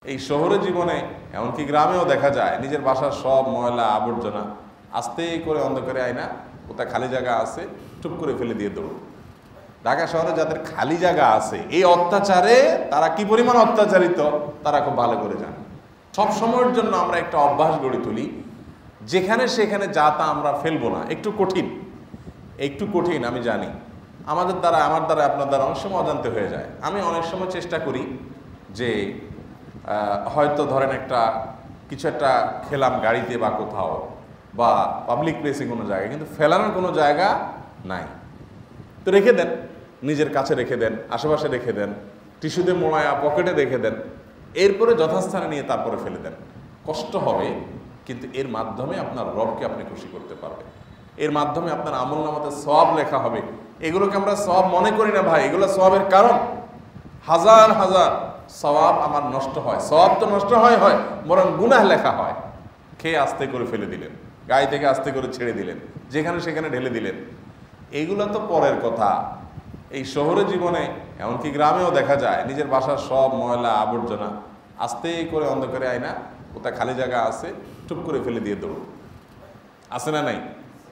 এই শহরে জীবনে এমনকি গ্রামেও দেখা যায় নিজের বাসার সব ময়লা আবর্জনা আস্তে করে অন্ধকারে আয়না কোথায় খালি জায়গা আছে টুপ করে ফেলে দিয়ে দৌড়। ঢাকা শহরে যাদের খালি জায়গা আছে এই অত্যাচারে তারা কি পরিমাণ অত্যাচারিত তারা খুব ভালো করে জানে। সব সময়ের জন্য আমরা একটা অভ্যাস গড়ে তুলি, যেখানে সেখানে যা তা আমরা ফেলবো না। একটু কঠিন আমি জানি, আমার দ্বারা আপনার দ্বারা অনেক সময় অজান্তে হয়ে যায়। আমি অনেক সময় চেষ্টা করি যে হয়তো ধরেন কিছু একটা খেলাম গাড়িতে বা কোথাও বা পাবলিক প্লেসে কোনো জায়গায়, কিন্তু ফেলানোর কোনো জায়গা নাই, তো রেখে দেন, নিজের কাছে রেখে দেন, আশেপাশে রেখে দেন, টিস্যুতে মোড়ায়া পকেটে রেখে দেন, এরপরে যথাস্থানে নিয়ে তারপরে ফেলে দেন। কষ্ট হবে, কিন্তু এর মাধ্যমে আপনার রবকে আপনি খুশি করতে পারবেন, এর মাধ্যমে আপনার আমলনামাতে সওয়াব লেখা হবে। এগুলোকে আমরা সওয়াব মনে করি না ভাই, এগুলো সওয়াবের কারণ। হাজার হাজার সওয়াব আমার নষ্ট হয়, সওয়াব তো নষ্ট হয় বরং গুনাহ লেখা হয়। খেয়ে আস্তে করে ফেলে দিলেন, গায়ে থেকে আস্তে করে ছেড়ে দিলেন, যেখানে সেখানে ঢেলে দিলেন, এইগুলো তো পরের কথা। এই শহরে জীবনে এমনকি গ্রামেও দেখা যায় নিজের বাসার সব ময়লা আবর্জনা আস্তে করে অন্ধকারে আয়না কোথায় খালি জায়গা আছে টুপ করে ফেলে দিয়ে দৌড়। আছে না নাই?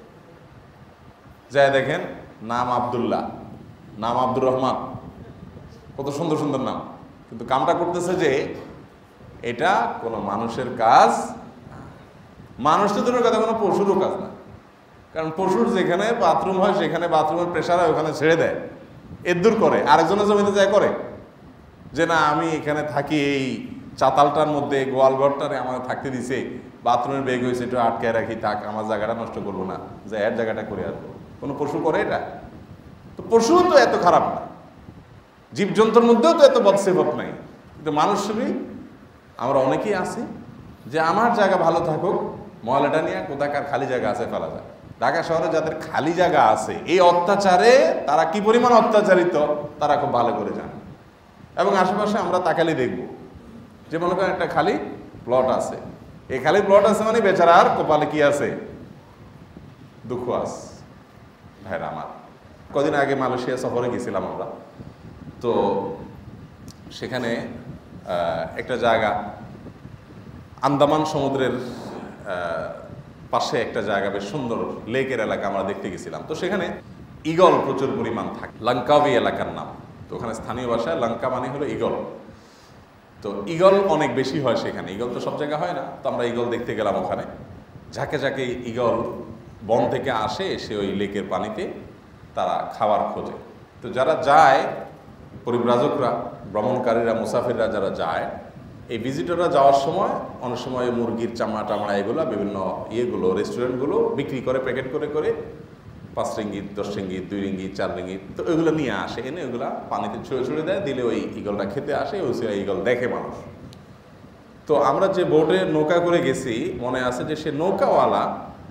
যাই দেখেন, নাম আব্দুল্লাহ, নাম আব্দুর রহমান, কত সুন্দর সুন্দর নাম, কিন্তু কামটা করতেছে যে এটা কোনো মানুষের কাজ। মানুষ তো দূরের কথা, কোনো পশুরও কাজ না। কারণ পশুর যেখানে বাথরুম হয় সেখানে বাথরুমের প্রেশার হয়, ওখানে ছেড়ে দেয়, এদ্দুর করে, আরেকজনের জমিতে যায় করে যে না আমি এখানে থাকি, এই চাতালটার মধ্যে গোয়ালঘরটারে আমাকে থাকতে দিছে, বাথরুমের বেগ হয়েছে একটু আটকায় রাখি, থাক, আমার জায়গাটা নষ্ট করবো না, যে এর জায়গাটা করে আসবো। কোনো পশু করে এটা? তো পশুও তো এত খারাপ না, জীবজন্তুর মধ্যেও তো এত বদসেবক নাই, কিন্তু মানুষই আমরা অনেকেই আছি যে আমার জায়গা ভালো থাকুক, ময়লাটা নিয়ে কোথাকার খালি জায়গা আছে ফেলা যায়। ঢাকা শহরে যাদের খালি জায়গা আছে এই অত্যাচারে তারা কি পরিমাণ অত্যাচারিত তারা খুব ভালো করে জানে। এবং আশেপাশে আমরা তাকালে দেখব যে মনে করেন একটা খালি প্লট আছে, এই খালি প্লট আছে মানে বেচারা আর কপালে কি আছে? দুঃখ আছে। ভাইরা আমার, কদিন আগে মালয়েশিয়া সফরে গেছিলাম আমরা, তো সেখানে একটা জায়গা আন্দামান সমুদ্রের পাশে একটা জায়গা, বেশ সুন্দর লেকের এলাকা আমরা দেখতে গেছিলাম। তো সেখানে ঈগল প্রচুর পরিমাণ থাকে, লঙ্কাবি এলাকার নাম। তো ওখানে স্থানীয় ভাষায় লঙ্কা মানে হলো ঈগল। তো ঈগল অনেক বেশি হয় সেখানে, ঈগল তো সব জায়গায় হয় না। তো আমরা ঈগল দেখতে গেলাম ওখানে, ঝাঁকে ঝাঁকে ঈগল বন থেকে আসে, এসে ওই লেকের পানিতে তারা খাবার খোঁজে। তো যারা যায়, পরিব্রাজকরা, ভ্রমণকারীরা, মুসাফিররা যারা যায়, এই ভিজিটররা যাওয়ার সময় অনেক সময় মুরগির চামড়া টামড়া এগুলো বিভিন্ন ইয়েগুলো রেস্টুরেন্টগুলো বিক্রি করে, প্যাকেট করে করে 5 রিঙ্গিত, 10 রিঙ্গিত, 2 রিঙ্গিত, 4 রিঙ্গিত, তো ওইগুলো নিয়ে আসে, এনে ওইগুলা পানিতে ছুঁড়ে দেয়, দিলে ওই ঈগলটা খেতে আসে, ওই ঈগল দেখে মানুষ। তো আমরা যে বোটে নৌকা করে গেছি, মনে আছে যে সে নৌকাওয়ালা,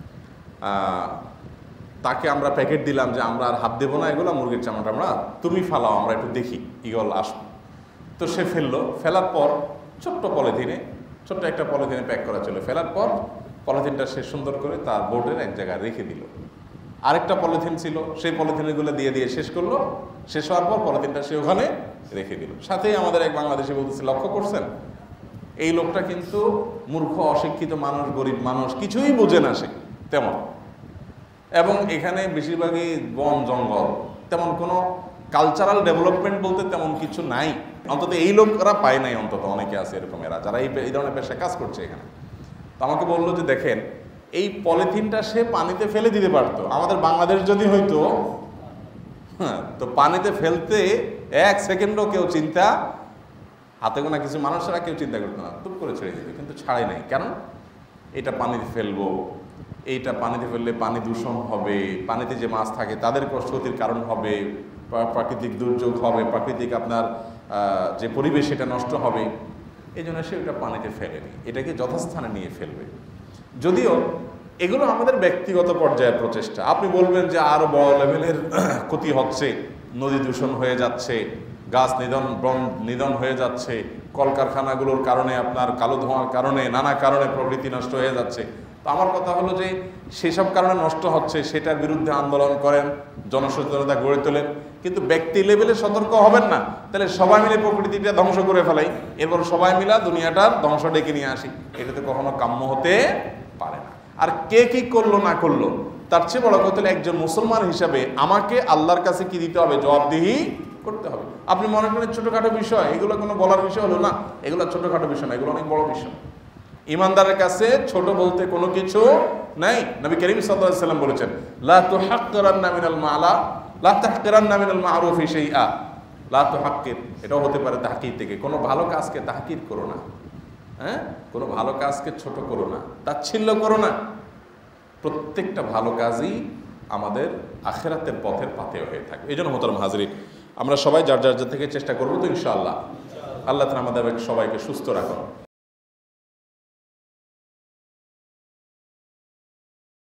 তাকে আমরা প্যাকেট দিলাম যে আমরা আর হাত দেবো না এগুলো, মুরগির চামড়া টামড়া তুমি ফালাও, আমরা একটু দেখি ঈগল আসবো। তো সে ফেললো, ফেলার পর ছোট্ট একটা পলিথিনে প্যাক করা ছিল, ফেলার পর পলিথিনটা সে সুন্দর করে তার বোটের এক জায়গায় রেখে দিল। আরেকটা পলিথিন ছিল, সেই পলিথিনগুলো দিয়ে শেষ করলো, শেষ হওয়ার পর পলিথিনটা সে ওখানে রেখে দিল। সাথেই আমাদের এক বাংলাদেশি বলতেছে, লক্ষ্য করছেন এই লোকটা কিন্তু মূর্খ, অশিক্ষিত মানুষ, গরিব মানুষ, কিছুই বোঝে না সে তেমন, এবং এখানে বেশিরভাগই বন জঙ্গল, তেমন কোনো কালচারাল ডেভেলপমেন্ট বলতে তেমন কিছু নাই, অন্তত এই লোকরা পায় নাই, অন্তত অনেকে আছে এরকম এরা যারা এই ধরনের পেশায় কাজ করছে এখানে। তো আমাকে বললো যে দেখেন এই পলিথিনটা সে পানিতে ফেলে দিতে পারতো, আমাদের বাংলাদেশ যদি হইতো, হ্যাঁ, তো পানিতে ফেলতে 1 সেকেন্ডও কেউ চিন্তা, হাতে গোনা কিছু মানুষেরা কেউ চিন্তা করতো না, টুপ করে ছেড়ে দিত, কিন্তু ছাড়াই নাই। কেন? এটা পানিতে ফেলবো, এইটা পানিতে ফেললে পানি দূষণ হবে, পানিতে যে মাছ থাকে তাদের ক্ষতির কারণ হবে, প্রাকৃতিক দুর্যোগ হবে, প্রাকৃতিক আপনার যে পরিবেশ সেটা নষ্ট হবে, এই জন্য সে ওটা পানিতে ফেলেনি, এটাকে যথাস্থানে নিয়ে ফেলবে। যদিও এগুলো আমাদের ব্যক্তিগত পর্যায়ের প্রচেষ্টা। আপনি বলবেন যে আরও বড় লেভেলের ক্ষতি হচ্ছে, নদী দূষণ হয়ে যাচ্ছে, গাছ নিধন হয়ে যাচ্ছে, কলকারখানাগুলোর কারণে, আপনার কালো ধোঁয়ার কারণে, নানা কারণে প্রকৃতি নষ্ট হয়ে যাচ্ছে। তো আমার কথা হলো যে সেসব কারণে নষ্ট হচ্ছে, সেটার বিরুদ্ধে আন্দোলন করেন, জনসচেতনতা গড়ে তোলেন, কিন্তু ব্যক্তি লেভেলে সতর্ক হবেন না, তাহলে সবাই মিলে প্রকৃতিটা ধ্বংস করে ফেলাই, এরপর সবাই মিলা দুনিয়াটার ধ্বংস ডেকে নিয়ে আসি, এটা তো কখনো কাম্য হতে পারে না। আর কে কি করলো না করলো তার চেয়ে বড় কথা হলো একজন মুসলমান হিসাবে আমাকে আল্লাহর কাছে কি দিতে হবে, জবাবদিহি করতে হবে। আপনি মনে করেন ছোটখাটো বিষয়, এগুলো কোনো বলার বিষয় হলো না, এগুলো ছোটখাটো বিষয় না, এগুলো অনেক বড় বিষয়। ইমানদারের কাছে ছোট বলতে কোনো কিছু নাই। নবী করিম সাল্লাল্লাহু আলাইহি ওয়াসাল্লাম বলেছেন, লা তুহাক্কিরান্না মিনাল মালা লা তাহকিরান্না মিনাল মারুফি শাইআ, লা তুহাক্কির, এটাও হতে পারে তাহকির থেকে, কোনো ভালো কাজকে তাহকির করো না, হ্যাঁ, কোনো ভালো কাজকে ছোট করো না, তাচ্ছিল্য করো না। প্রত্যেকটা ভালো কাজই আমাদের আখিরাতের পথের পাথেয় হয়ে থাকবে। এই জন্য মোহতারাম হাজরিন, আমরা সবাই যার যার থেকে চেষ্টা করবো তো ইনশাআল্লাহ। আল্লাহ তাআলা আমাদের সবাইকে সুস্থ রাখুন।